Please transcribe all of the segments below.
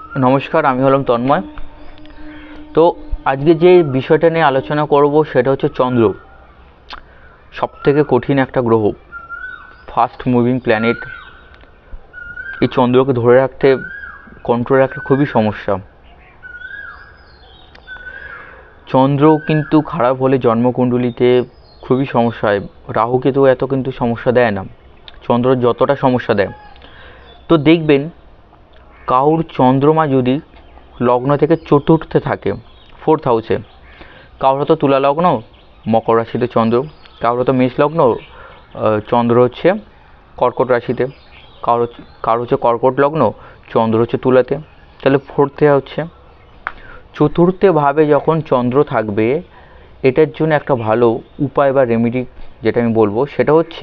নমস্কার, আমি হলাম তন্ময়। তো আজকে যে বিষয়টা নিয়ে আলোচনা করব সেটা হচ্ছে চন্দ্র। সবথেকে কঠিন একটা গ্রহ, ফাস্ট মুভিং প্ল্যানেট। এই চন্দ্রকে ধরে রাখতে, কন্ট্রোল রাখতে খুবই সমস্যা। চন্দ্র কিন্তু খারাপ হলে জন্মকুণ্ডলিতে খুবই সমস্যা হয়। রাহুকেতু এত কিন্তু সমস্যা দেয় না, চন্দ্র যতটা সমস্যা দেয়। তো দেখবেন, কারুর চন্দ্রমা যদি লগ্ন থেকে চতুর্থে থাকে, 4th হাউসে, কারোর হয়তো তুলা লগ্ন, মকর রাশিতে চন্দ্র, কারোর হয়তো মেষ লগ্ন, চন্দ্র হচ্ছে কর্কট রাশিতে, কারো হচ্ছে কর্কট লগ্ন, চন্দ্র হচ্ছে তুলাতে, তাহলে 4th হচ্ছে। চতুর্থে ভাবে যখন চন্দ্র থাকবে, এটার জন্য একটা ভালো উপায় বা রেমেডি যেটা আমি বলবো সেটা হচ্ছে,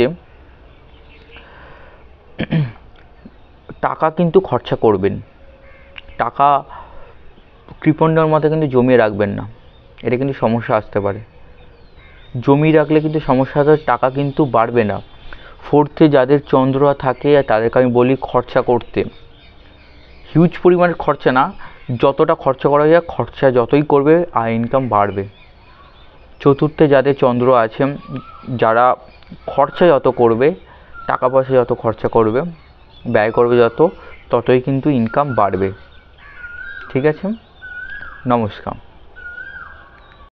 টাকা কিন্তু খরচা করবেন। টাকা কৃপণের মতো কিন্তু জমিয়ে রাখবেন না, এটা কিন্তু সমস্যা আসতে পারে। জমিয়ে রাখলে কিন্তু সমস্যা হতে, টাকা কিন্তু বাড়বে না। 4th যাদের চন্দ্র থাকে তাদেরকে আমি বলি খরচা করতে, হিউজ পরিমাণের খরচা না, যতটা খরচা করা যায়, খরচা যতই করবে আর ইনকাম বাড়বে। চতুর্থে যাদের চন্দ্র আছে, যারা খরচা যত করবে, টাকা পয়সা যত খরচা করবে, ব্যয় করবে যত, ততই কিন্তু ইনকাম বাড়বে। ঠিক আছে, নমস্কার।